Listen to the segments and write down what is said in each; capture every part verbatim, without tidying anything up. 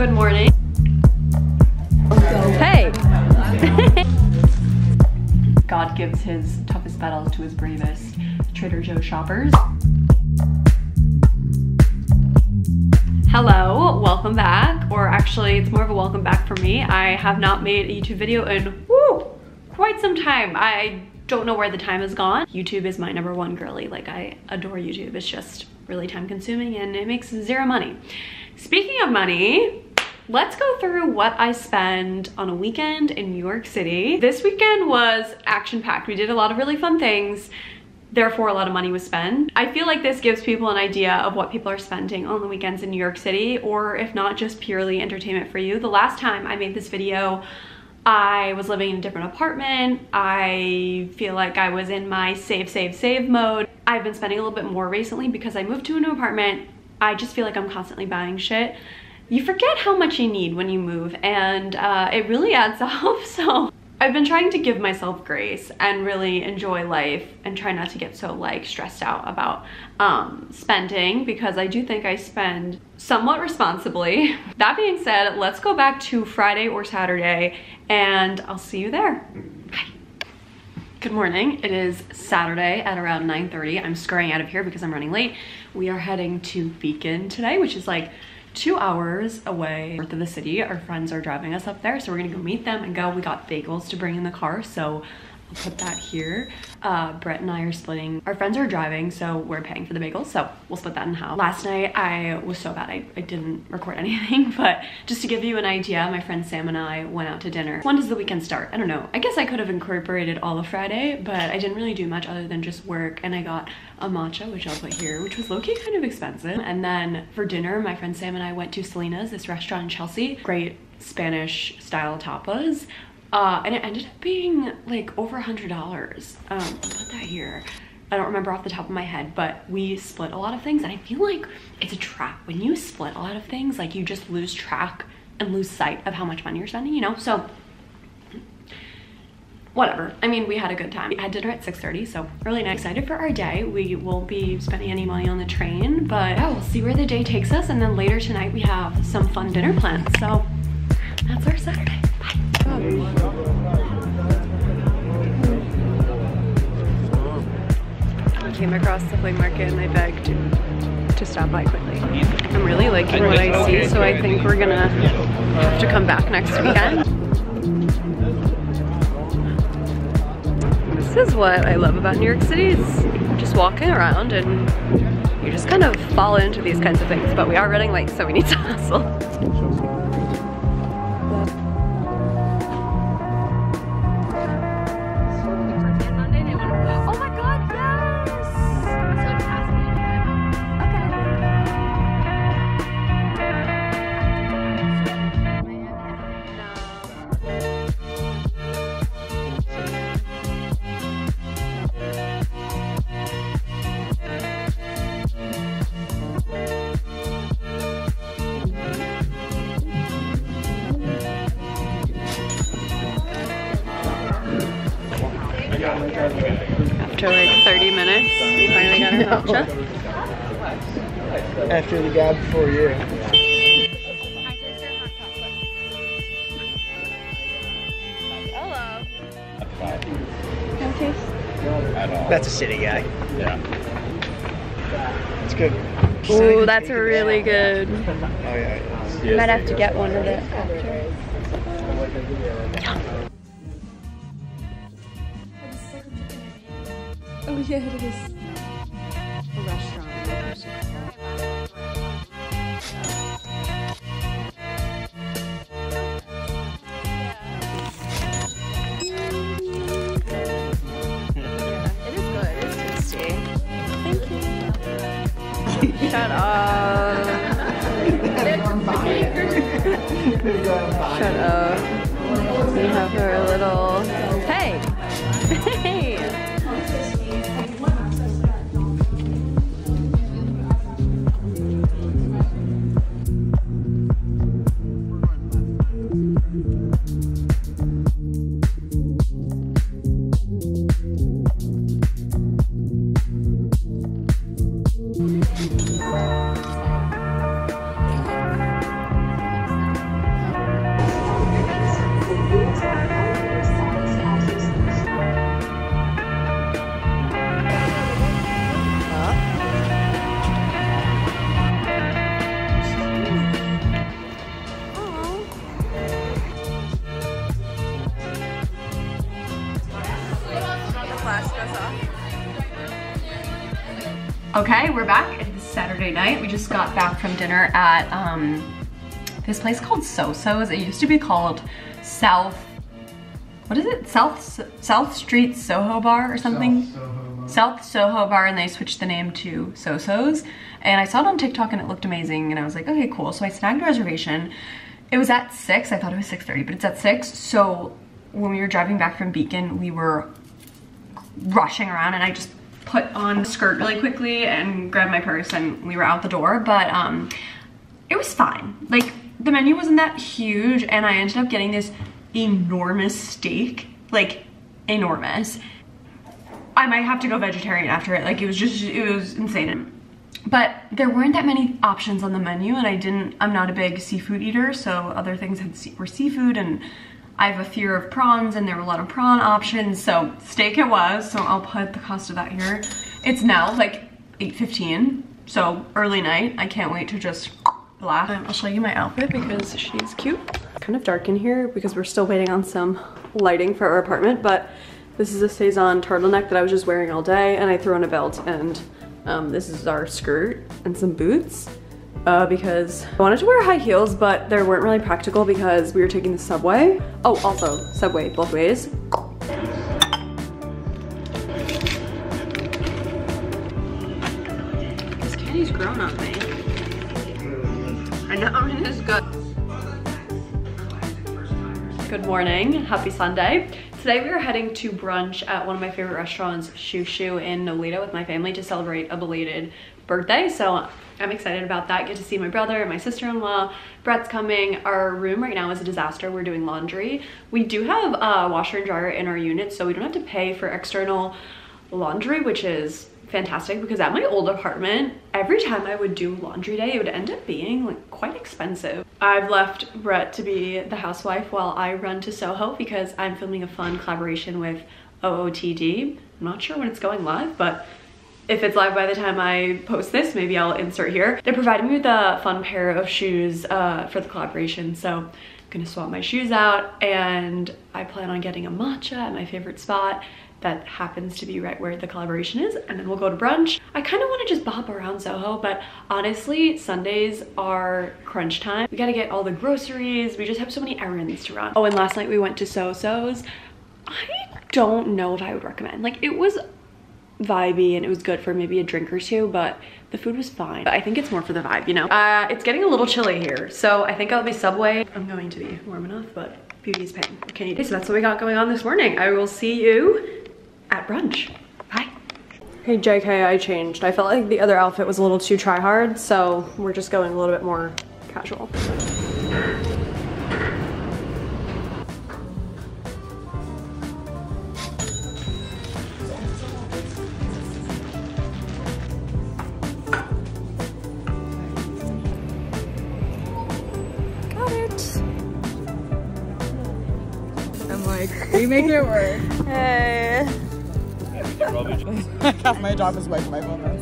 Good morning. Hey! God gives his toughest battles to his bravest Trader Joe shoppers. Hello, welcome back. Or actually, it's more of a welcome back for me. I have not made a YouTube video in, woo, quite some time. I don't know where the time has gone. YouTube is my number one girly. Like, I adore YouTube. It's just really time consuming and it makes zero money. Speaking of money, let's go through what I spend on a weekend in New York City. This weekend was action-packed. We did a lot of really fun things. Therefore, a lot of money was spent. I feel like this gives people an idea of what people are spending on the weekends in New York City, or if not, just purely entertainment for you. The last time I made this video, I was living in a different apartment. I feel like I was in my save, save, save mode. I've been spending a little bit more recently because I moved to a new apartment. I just feel like I'm constantly buying shit. You forget how much you need when you move, and uh, it really adds up. So I've been trying to give myself grace and really enjoy life and try not to get so like stressed out about um, spending, because I do think I spend somewhat responsibly. That being said, let's go back to Friday or Saturday and I'll see you there. Bye. Good morning. It is Saturday at around nine thirty. I'm scurrying out of here because I'm running late. We are heading to Beacon today, which is like two hours away north of the city. Our friends are driving us up there, so we're gonna go meet them and go. We got bagels to bring in the car, so I'll put that here. Uh, Brett and I are splitting. Our friends are driving, so we're paying for the bagels, so we'll split that in half. Last night I was so bad I, I didn't record anything, but just to give you an idea, my friend Sam and I went out to dinner. When does the weekend start? I don't know. I guess I could have incorporated all of Friday, but I didn't really do much other than just work, and I got a matcha, which I'll put here, which was low-key kind of expensive. And then for dinner, my friend Sam and I went to Selena's, this restaurant in Chelsea. Great Spanish style tapas. Uh, and it ended up being like over a hundred dollars. Um, I'll put that here. I don't remember off the top of my head, but we split a lot of things, and I feel like it's a trap. When you split a lot of things, like you just lose track and lose sight of how much money you're spending, you know? So whatever. I mean, we had a good time. We had dinner at six thirty, so really nice. Excited for our day. We won't be spending any money on the train, but yeah, we'll see where the day takes us. And then later tonight, we have some fun dinner plans. So that's our Saturday. Bye. I came across the flea market and I begged to stop by quickly. I'm really liking what I see, so I think we're gonna have to come back next weekend. This is what I love about New York City, is just walking around and you just kind of fall into these kinds of things, but we are running late, so we need to hustle. After like thirty minutes, we finally got our matcha. After the guy before you. Hello. That's a city guy. Yeah. It's good. Ooh, that's really good. Oh yeah. You might have to get one of it after. Oh yeah, it is. A restaurant. It is good. It's tasty. Thank you. Shut up. Shut up. We have our little. Hey. Hey. Okay, we're back. It's Saturday night. We just got back from dinner at um, this place called So-So's. It used to be called South, what is it? South South Street Soho Bar or something? South Soho Bar. South Soho Bar, and they switched the name to So-So's. And I saw it on TikTok and it looked amazing, and I was like, okay, cool. So I snagged a reservation. It was at six, I thought it was six thirty, but it's at six. So when we were driving back from Beacon, we were rushing around, and I just put on a skirt really quickly and grabbed my purse, and we were out the door. But um, it was fine. Like, the menu wasn't that huge, and I ended up getting this enormous steak, like enormous. I might have to go vegetarian after it. Like, it was just, it was insane. But there weren't that many options on the menu, and I didn't, I'm not a big seafood eater, so other things had, were seafood, and I have a fear of prawns, and there were a lot of prawn options, so steak it was. So I'll put the cost of that here. It's now like eight fifteen, so early night. I can't wait to just laugh. I'll show you my outfit because she's cute. Kind of dark in here because we're still waiting on some lighting for our apartment, but this is a Saison turtleneck that I was just wearing all day, and I threw on a belt, and um, this is our skirt and some boots. Uh, because I wanted to wear high heels, but they weren't really practical because we were taking the subway. Oh, also, subway both ways. This candy's grown on me. I know, it is good. Good morning, happy Sunday. Today we are heading to brunch at one of my favorite restaurants, Shoo Shoo in Nolita, with my family to celebrate a belated birthday. So I'm excited about that. Get to see my brother and my sister-in-law. Brett's coming. Our room right now is a disaster. We're doing laundry. We do have a washer and dryer in our unit, so we don't have to pay for external laundry, which is fantastic, because at my old apartment, every time I would do laundry day, it would end up being like quite expensive. I've left Brett to be the housewife while I run to Soho because I'm filming a fun collaboration with O O T D. I'm not sure when it's going live, but if it's live by the time I post this, maybe I'll insert here. They provided me with a fun pair of shoes uh, for the collaboration, so I'm gonna swap my shoes out, and I plan on getting a matcha at my favorite spot that happens to be right where the collaboration is, and then we'll go to brunch. I kind of want to just bop around Soho, but honestly, Sundays are crunch time. We gotta get all the groceries. We just have so many errands to run. Oh, and last night we went to So-So's. I don't know if I would recommend. Like, it was vibey and it was good for maybe a drink or two, but the food was fine. But I think it's more for the vibe, you know? Uh, it's getting a little chilly here, so I think I'll be Subway. I'm going to be warm enough, but beauty's pain. What can you do? So that's what we got going on this morning. I will see you at brunch. Bye. Hey J K, I changed. I felt like the other outfit was a little too try hard, so we're just going a little bit more casual. Are you making it work? Hey. Half my job is wiping my phone.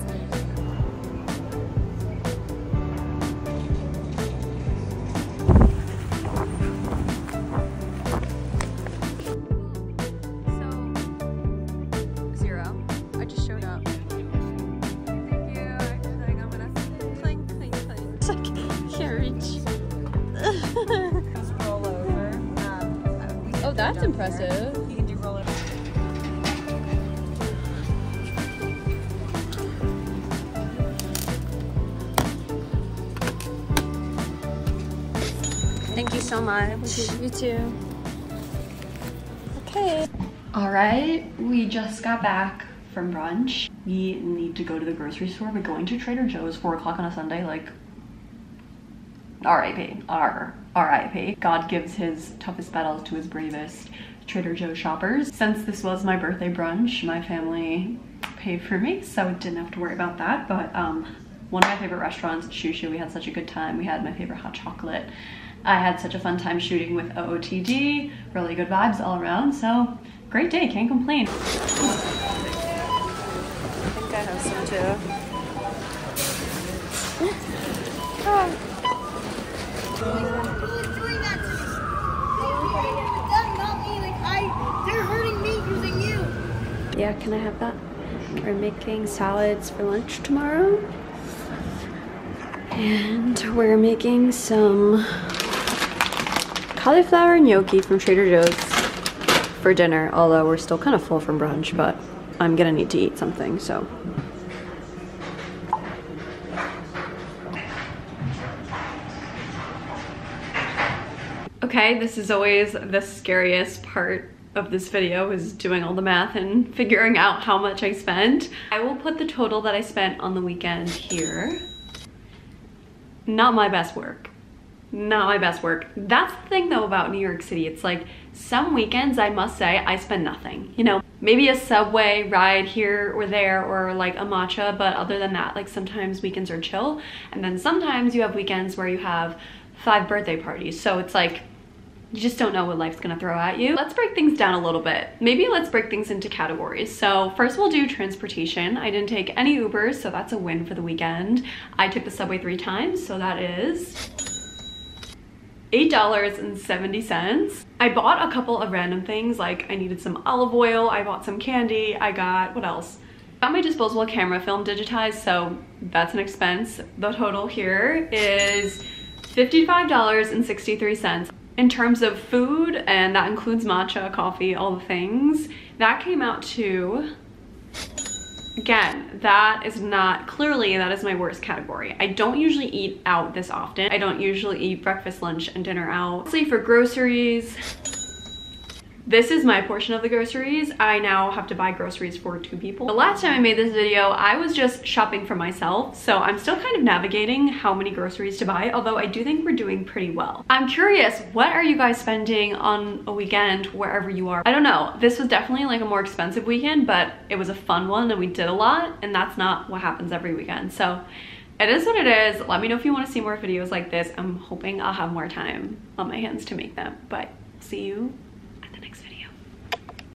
So, zero. I just showed up. Thank you. Like, I'm gonna clink, clink, clink. It's like, can't reach. Just roll over. Um, Oh, that's impressive. You can do roll over. Thank you so much. You too. Okay. All right, we just got back from brunch. We need to go to the grocery store, but going to Trader Joe's four o'clock on a Sunday, like, R I P, R, R I P. God gives his toughest battles to his bravest Trader Joe shoppers. Since this was my birthday brunch, my family paid for me, so I didn't have to worry about that. But um, one of my favorite restaurants, Shoo Shoo, we had such a good time. We had my favorite hot chocolate. I had such a fun time shooting with O O T D, really good vibes all around, so great day, can't complain. I think I have some too. Oh. They're hurting me using you. Yeah, can I have that? We're making salads for lunch tomorrow. And we're making some cauliflower gnocchi from Trader Joe's for dinner, although we're still kind of full from brunch, but I'm gonna need to eat something, so. Okay, this is always the scariest part of this video, is doing all the math and figuring out how much I spent. I will put the total that I spent on the weekend here. Not my best work. Not my best work. That's the thing though about New York City. It's like some weekends, I must say, I spend nothing. You know, maybe a subway ride here or there, or like a matcha, but other than that, like sometimes weekends are chill. And then sometimes you have weekends where you have five birthday parties. So it's like, you just don't know what life's gonna throw at you. Let's break things down a little bit. Maybe let's break things into categories. So first we'll do transportation. I didn't take any Ubers, so that's a win for the weekend. I took the subway three times, so that is eight dollars and seventy cents. I bought a couple of random things, like I needed some olive oil, I bought some candy, I got, what else? Got my disposable camera film digitized, so that's an expense. The total here is fifty-five dollars and sixty-three cents. In terms of food, and that includes matcha, coffee, all the things, that came out to, again, that is not, clearly that is my worst category. I don't usually eat out this often. I don't usually eat breakfast, lunch, and dinner out. Mostly for groceries, this is my portion of the groceries. I now have to buy groceries for two people. The last time I made this video, I was just shopping for myself, so I'm still kind of navigating how many groceries to buy, although I do think we're doing pretty well. I'm curious, what are you guys spending on a weekend wherever you are? I don't know. This was definitely like a more expensive weekend, but it was a fun one and we did a lot, and that's not what happens every weekend. So it is what it is. Let me know if you want to see more videos like this. I'm hoping I'll have more time on my hands to make them, but see you